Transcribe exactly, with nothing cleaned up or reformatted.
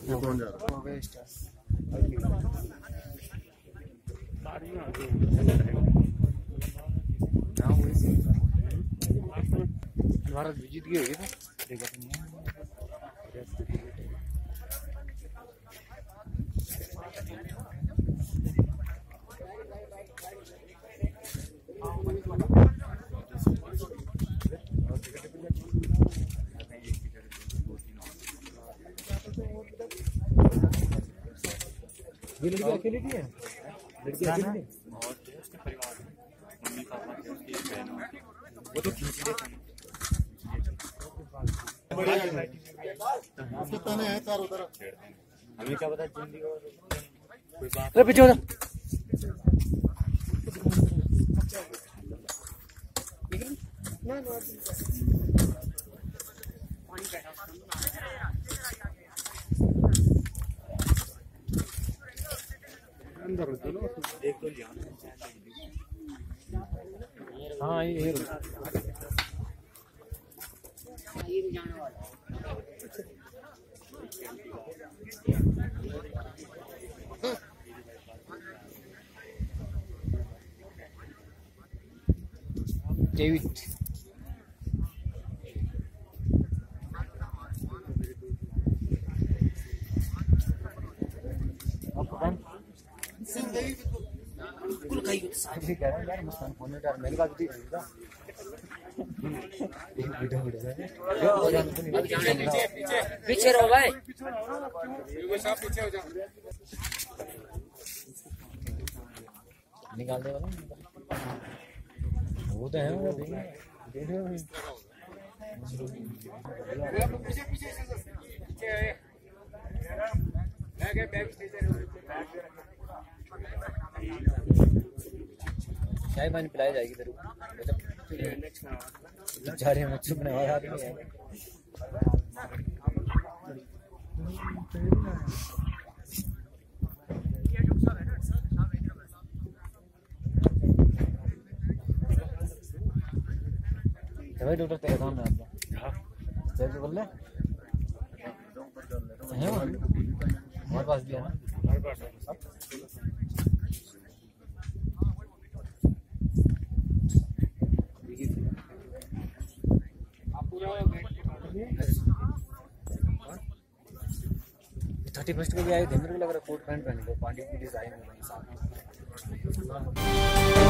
वो कौन जा रहा है? वेस्ट भारत जीत गई होगी तो देखा तुमने। ये लड़की अकेली थी है? लड़की अकेली थी? और उसके परिवार में मम्मी पापा थे, उसकी बहन, वो तो खींच लेते हैं। उसके तने हैं चारों तरफ। हमें क्या पता जिंदगी और कोई बात। अरे पीछे हो जा। अंदर हो चलो। एक तो लिया हाँ ये ये जाने वाला डेविड कुल कहीं साइड कह रहे हैं यार मुस्कान फोन में यार मेरे पास भी रहेगा एक वीडियो वीडियो है पीछे पीछे पीछे रहो भाई ये सब पीछे हो जाओ निकाल दे वाला वो तो है वो देख देख रहे हो पीछे पीछे पीछे बैग है बैग चाय पानी पिलाई जाएगी तेरे को जा रहे हैं चुप नहीं वाला आदमी है भाई डॉक्टर तेरे काम है आपका चल के बोल ले है हमारे पास भी है ना हमारे पास है थर्टी फर्स्ट को भी आए थे मेरे को लग रहा है कोट पैंट पहने को पांडी की डिजाइन में